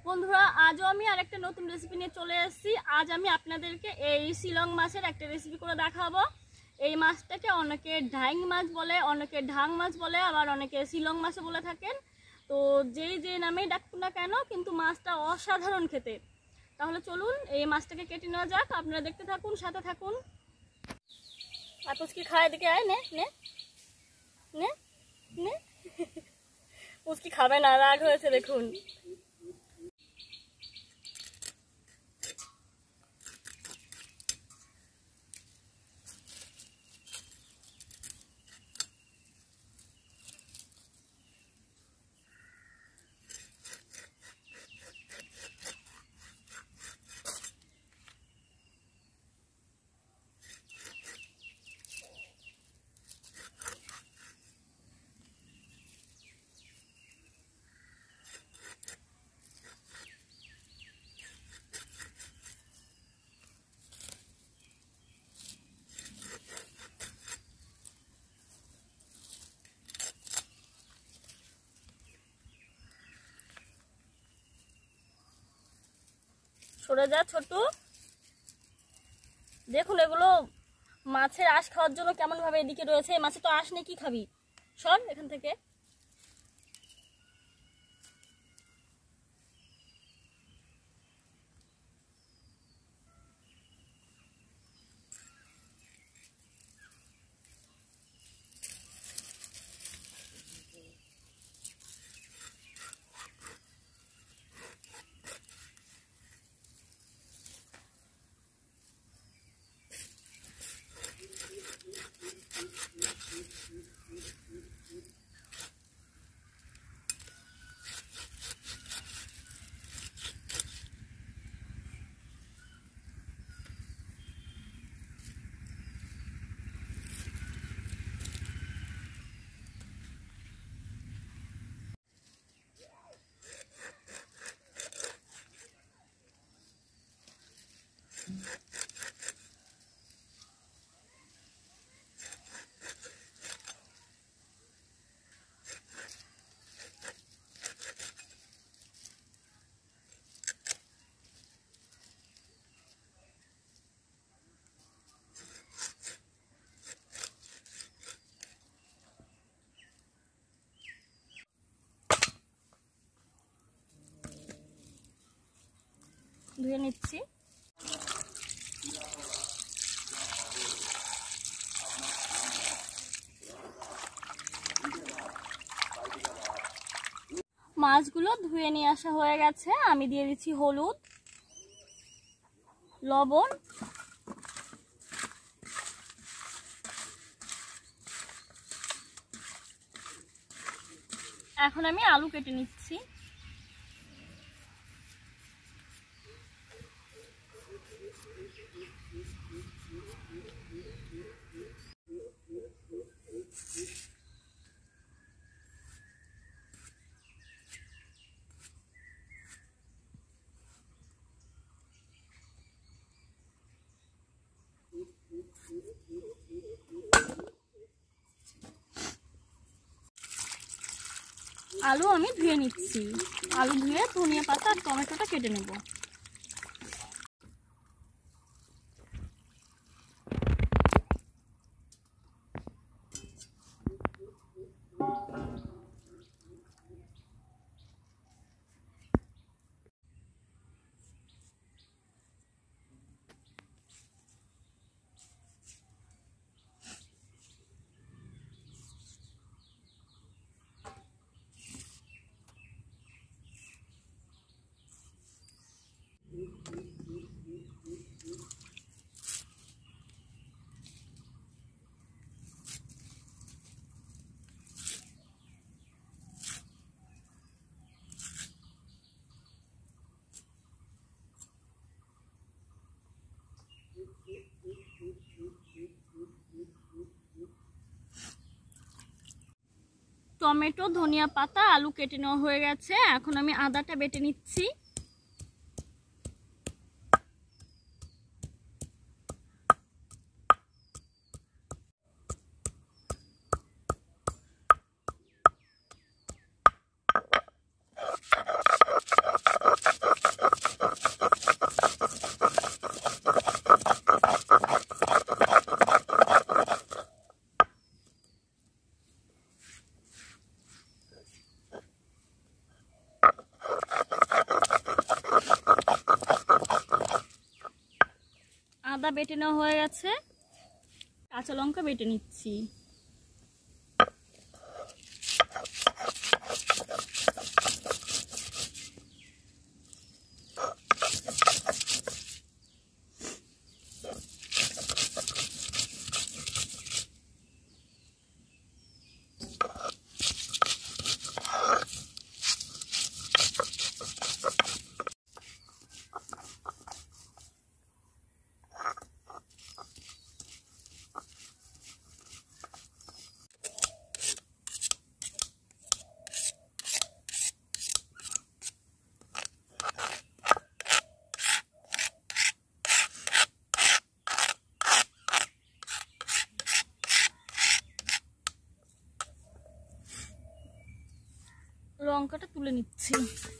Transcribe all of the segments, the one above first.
বন্ধুরা, আজও আমি আরেকটা নতুন রেসিপি নিয়ে চলে এসেছি। আজ আমি আপনাদেরকে এই শিলং মাছের একটা রেসিপি করে দেখাবো। এই মাছটাকে অনেকে ঢাইং মাছ বলে, অনেকে ঢাং মাছ বলে, আবার অনেকে শিলং মাছও বলে থাকেন। তো যে নামেই ডাকুন না কেন, কিন্তু মাছটা অসাধারণ খেতে। তাহলে চলুন এই মাছটাকে কেটে নেওয়া যাক। আপনারা দেখতে থাকুন, সাথে থাকুন। আপুস কি খায়, দেখে আয়, নে নে নে নে পুচকি খাবে না, রাগ হয়েছে দেখুন। সরে যা ছোটু। দেখুন এগুলো মাছের আঁশ খাওয়ার জন্য কেমন ভাবে এদিকে রয়েছে। মাছে তো আঁশ নেই, কি খাবি? সর এখান থেকে। ধুয়ে নিচ্ছি। মাছগুলো ধুয়ে নিয়ে আসা হয়ে গেছে। আমি দিয়ে দিচ্ছি হলুদ, লবণ, এখন আমি আলু কেটে নিচ্ছি। আলু আমি ধুয়ে নিচ্ছি। আলু ধুয়ে ধনিয়া পাতা আর টমেটোটা কেটে নেব। টমেটো, ধনিয়া পাতা, আলু কেটে নেওয়া হয়ে গেছে। এখন আমি আদাটা বেটে নিচ্ছি। বেটে নেওয়া হয়ে গেছে, কাঁচা লঙ্কা বেটে নিচ্ছি। লঙ্কাটা তুলে নিচ্ছি।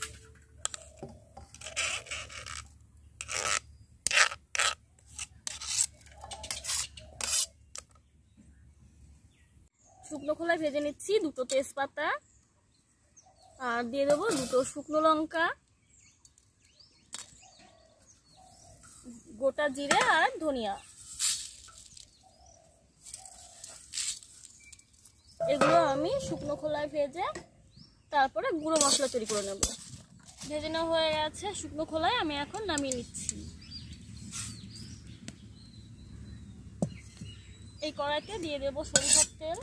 শুকনো খোলায় ভেজে নিচ্ছি 2টো তেজপাতা, আর দিয়ে দেবো 2টো শুকনো লঙ্কা, গোটা জিরে আর ধনিয়া। এগুলো আমি শুকনো খোলায় ভেজে তারপরে গুঁড়ো মশলা তৈরি করে নেব। ভেজে নেওয়া হয়ে গেছে শুকনো খোলায়, আমি এখন নামিয়ে নিচ্ছি। এই কড়াইতে দিয়ে দেবো সরিষার তেল।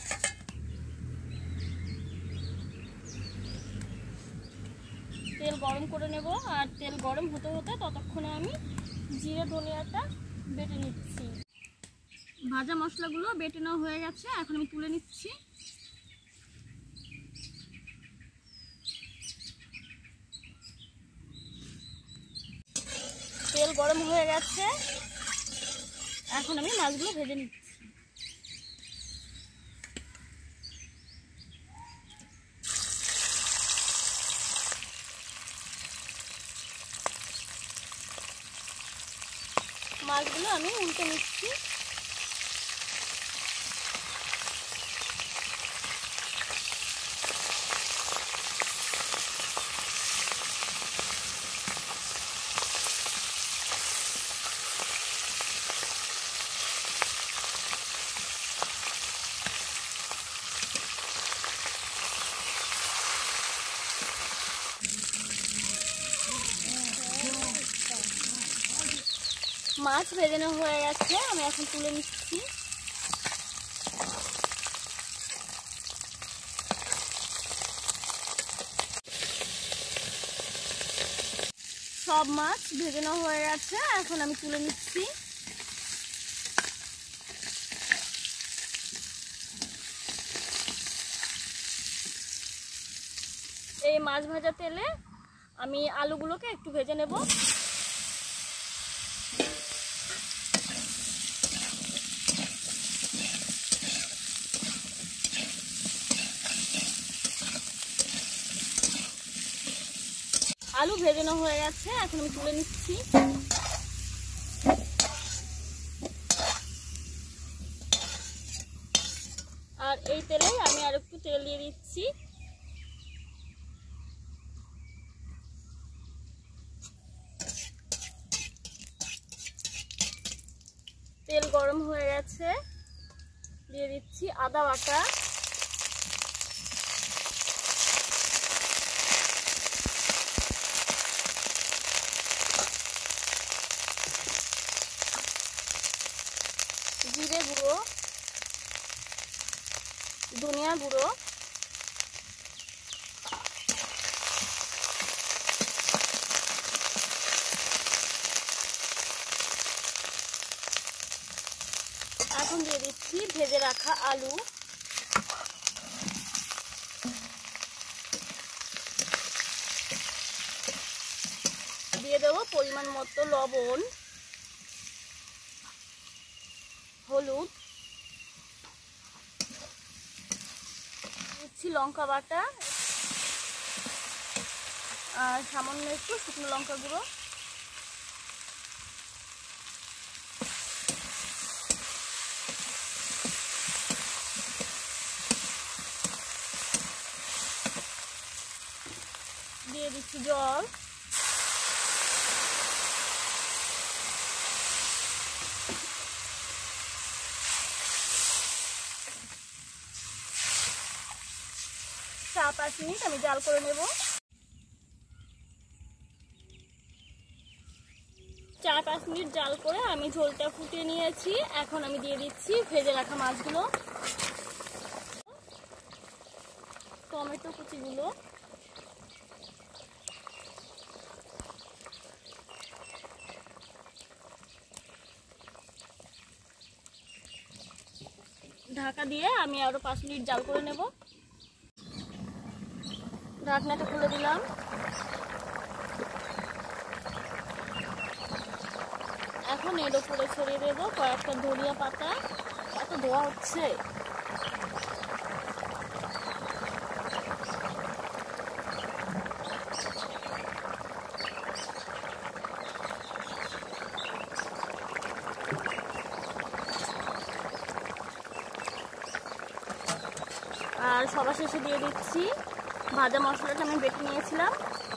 তেল গরম করে নেব, আর তেল গরম হতে হতে ততক্ষণে আমি জিরে ধনিয়াটা বেটে নিচ্ছি। ভাজা মশলাগুলো বেটে নেওয়া হয়ে গেছে, এখন আমি তুলে নিচ্ছি। তেল গরম হয়ে গেছে, এখন আমি মাছগুলো ভেজে নিচ্ছি। মাছগুলো আমি উল্টে নিচ্ছি। মাছ ভেজে নেওয়া হয়ে গেছে, আমি এখন তুলে নিচ্ছি। সব মাছ ভেজে নেওয়া হয়ে গেছে, এখন আমি তুলে নিচ্ছি। এই মাছ ভাজা তেলে আমি আলুগুলোকে একটু ভেজে নেব। আলু ভেজে নেওয়া হয়ে গেছে, এখন আমি তুলে নিচ্ছি। আর এই তেলেই আমি আর একটু তেল দিয়ে দিচ্ছি। তেল গরম হয়ে গেছে, দিয়ে দিচ্ছি আদা বাটা, জিরে গুঁড়ো, ধনিয়া গুঁড়ো, এখন দিয়ে দিচ্ছি ভেজে রাখা আলু, দিয়ে দেবো পরিমাণ মতো লবণ, হলুদ, দিচ্ছি লঙ্কা বাটা, আর সামান্য একটু শুকনো লঙ্কা গুঁড়ো। দিয়ে দিচ্ছি জল। 4-5 মিনিট আমি জাল করে নেব। 4-5 মিনিট জাল করে আমি ঝোলটা ফুটিয়ে নিয়েছি। এখন আমি দিয়ে দিচ্ছি ভেজে রাখা মাছগুলো, টমেটো কুচিগুলো, ঢাকা দিয়ে আমি আরো 5 মিনিট জাল করে নেব। ঢাকনাটা খুলে দিলাম। এখন এর উপরে ছড়িয়ে দেব কয়েকটা ধনিয়া পাতা। এত ধোয়া হচ্ছে। আর সবার শেষে দিয়ে দিচ্ছি ভাজা মশলাটা আমি বেটে নিয়েছিলাম।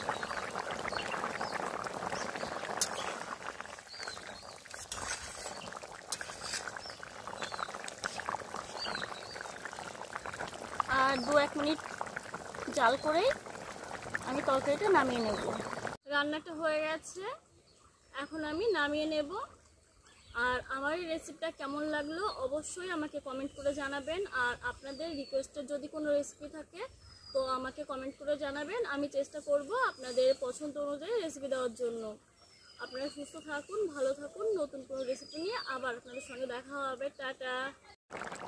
আর 2-1 মিনিট জাল করেই আমি তরকারিটা নামিয়ে নেব। রান্নাটা হয়ে গেছে, এখন আমি নামিয়ে নেব। আর আমার এই রেসিপিটা কেমন লাগলো অবশ্যই আমাকে কমেন্ট করে জানাবেন। আর আপনাদের রিকোয়েস্টের যদি কোনো রেসিপি থাকে তো আমাকে কমেন্ট করে জানাবেন। আমি চেষ্টা করব আপনাদের পছন্দ অনুযায়ী রেসিপি দেওয়ার জন্য। আপনারা সুস্থ থাকুন, ভালো থাকুন। নতুন কোনো রেসিপি নিয়ে আবার আপনাদের সঙ্গে দেখা হবে। টাটা।